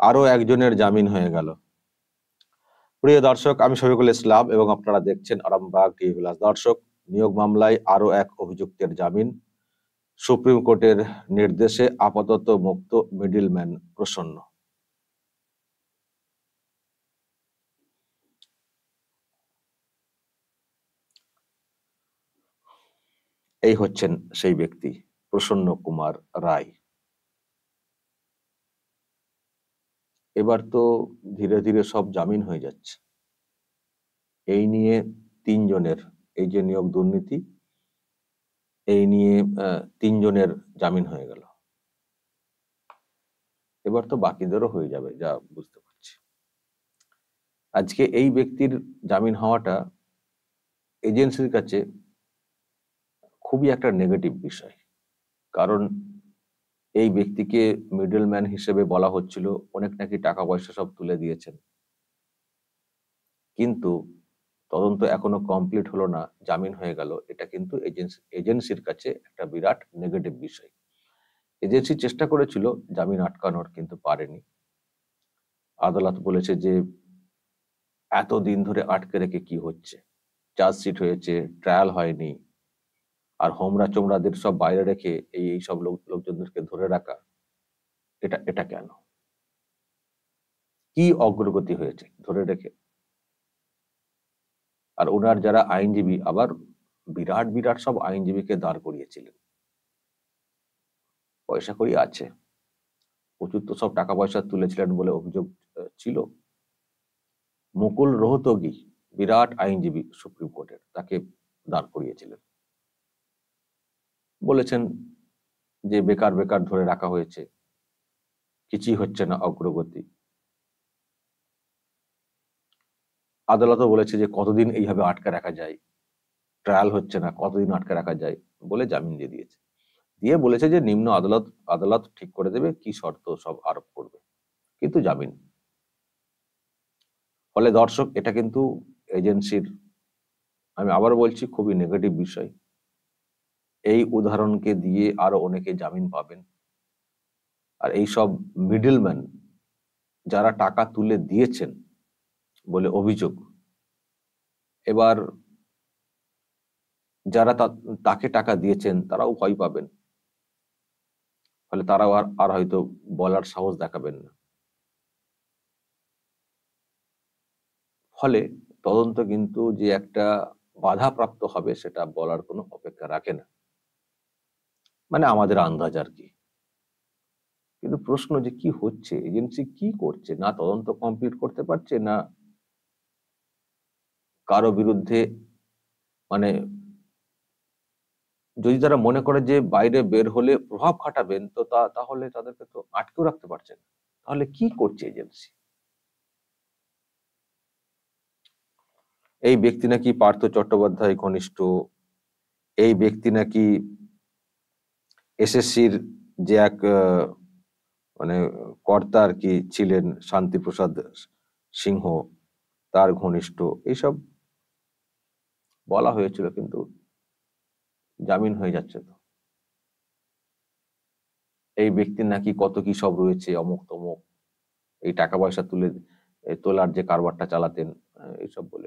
আরো একজনের জামিন হয়ে গেল। প্রিয় দর্শক, আমি শফিকুল ইসলাম এবং আপনারা দেখছেন আরামবাগ টিভি প্লাস। দর্শক, নিয়োগ মামলায় আরো এক অভিযুক্তের জামিন। সুপ্রিম কোর্টের নির্দেশে আপাতত মুক্ত মিডলম্যান প্রসন্ন। এই হচ্ছেন সেই ব্যক্তি, প্রসন্ন কুমার রায়। এবার তো ধীরে ধীরে সব জামিন হয়ে যাচ্ছে। এই নিয়ে তিনজনের, এই যে নিয়োগ দুর্নীতি, এই নিয়ে তিনজনের জামিন হয়ে গেল। এবার তো বাকিদেরও হয়ে যাবে, যা বুঝতে পারছি। আজকে এই ব্যক্তির জামিন হওয়াটা এজেন্সির কাছে খুবই একটা নেগেটিভ বিষয়। কারণ এই ব্যক্তিকে মিডলম্যান হিসেবে বলা হচ্ছিল, অনেক নাকি টাকা পয়সা সব তুলে দিয়েছেন, কিন্তু তদন্ত এখনো কমপ্লিট হলো না, জামিন হয়ে গেল। এটা কিন্তু এজেন্সির কাছে একটা বিরাট নেগেটিভ বিষয়। এজেন্সি চেষ্টা করেছিল জামিন আটকানোর, কিন্তু পারেনি। আদালত বলেছে যে এতদিন ধরে আটকে রেখে কি হচ্ছে, চার্জশিট হয়েছে, ট্রায়াল হয়নি, আর হোমরা চোমরাদের সব বাইরে রেখে এই সব লোকজনদেরকে ধরে রাখা, এটা এটা কেন? কি অগ্রগতি হয়েছে ধরে রেখে? আর ওনার যারা আইনজীবী, আবার বিরাট বিরাট সব আইনজীবীকে দাঁড় করিয়েছিলেন। পয়সা কড়ি আছে, প্রচুর তো সব টাকা পয়সা তুলেছিলেন বলে অভিযোগ ছিল। মুকুল রোহতগি, বিরাট আইনজীবী সুপ্রিম কোর্টের, তাকে দাঁড় করিয়েছিলেন। বলেছেন যে বেকার বেকার ধরে রাখা হয়েছে, কিছুই হচ্ছে না অগ্রগতি। আদালতও বলেছে যে কতদিন এইভাবে আটকে রাখা যায়, ট্রায়াল হচ্ছে না, কতদিন আটকে রাখা যায়, বলে জামিন দিয়ে দিয়েছে। দিয়ে বলেছে যে নিম্ন আদালত ঠিক করে দেবে কি শর্ত সব আরোপ করবে, কিন্তু জামিন। ফলে দর্শক, এটা কিন্তু এজেন্সির, আমি আবারও বলছি, খুবই নেগেটিভ বিষয়। এই উদাহরণকে দিয়ে আরো অনেকে জামিন পাবেন। আর এই সব মিডলম্যান যারা টাকা তুলে দিয়েছেন বলে অভিযোগ, এবার যারা তাকে টাকা দিয়েছেন তারাও ভয় পাবেন। ফলে তারাও আর হয়তো বলার সাহস দেখাবেন না। ফলে তদন্ত কিন্তু যে একটা বাধাপ্রাপ্ত হবে, সেটা বলার কোনো অপেক্ষা রাখে না, মানে আমাদের আন্দাজ আর কি। কিন্তু প্রশ্ন যে কি হচ্ছে, এজেন্সি কি করছে? না তদন্ত কমপ্লিট করতে পারছে, না কারো বিরুদ্ধে, মানে যদি তারা মনে করে যে বাইরে বের হলে প্রভাব খাটাবেন, তো তাহলে তাদেরকে তো আটকেও রাখতে পারছেন। তাহলে কি করছে এজেন্সি? এই ব্যক্তি নাকি পার্থ চট্টোপাধ্যায় ঘনিষ্ঠ, এই ব্যক্তি নাকি এসএসসির যে এক মানে কর্তা আর কি ছিলেন, শান্তিপ্রসাদ সিংহ, তার ঘনিষ্ঠ, এইসব বলা হয়েছিল, কিন্তু জামিন হয়ে যাচ্ছে। তো এই ব্যক্তির নাকি কত কি সব রয়েছে, অমুক তমুক, এই টাকা পয়সা তোলার যে কারবারটা চালাতেন, এইসব বলে।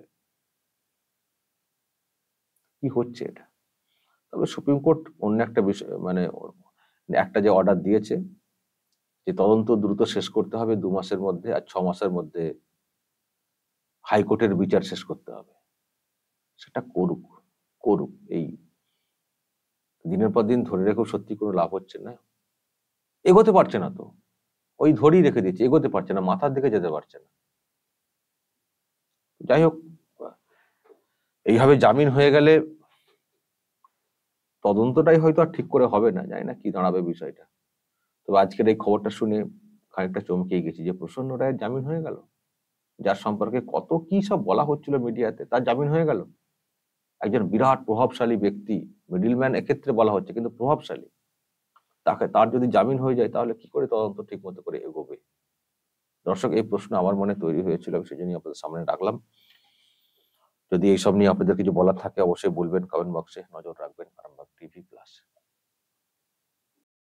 কি হচ্ছে এটা? তবে সুপ্রিম কোর্ট অন্য একটা বিষয়, মানে একটা যে অর্ডার দিয়েছে যে তদন্ত দ্রুত শেষ করতে হবে 2 মাসের মধ্যে, আর 6 মাসের মধ্যে হাইকোর্টের বিচার শেষ করতে হবে, সেটা করুক। করুক। এই দিনের পর দিন ধরে রেখেও সত্যি কোনো লাভ হচ্ছে না, এগোতে পারছে না। তো ওই ধরেই রেখে দিচ্ছে, এগোতে পারছে না, মাথার দিকে যেতে পারছে না। যাই হোক, এইভাবে জামিন হয়ে গেলে তদন্তটাই হয়তো আর ঠিক করে হবে না, জানি না কি দাঁড়াবে বিষয়টা। তবে আজকের এই খবরটা শুনে খানিকটা চমকে গেছি যে প্রসন্ন রায়ের জামিন হয়ে গেল, যার সম্পর্কে কত কি সব বলা হচ্ছিল মিডিয়াতে, তার জামিন হয়ে গেল। একজন বিরাট প্রভাবশালী ব্যক্তি, মিডলম্যান এক্ষেত্রে বলা হচ্ছে, কিন্তু প্রভাবশালী, তার যদি জামিন হয়ে যায়, তাহলে কি করে তদন্ত ঠিক মতো করে এগোবে? দর্শক, এই প্রশ্ন আমার মনে তৈরি হয়েছিল, আমি সেজন্য আপনাদের সামনে রাখলাম। যদি এইসব নিয়ে আপনাদের কিছু বলার থাকে, অবশ্যই বলবেন, কমেন্ট বক্সে নজর রাখবেন। Arambagh TV plus.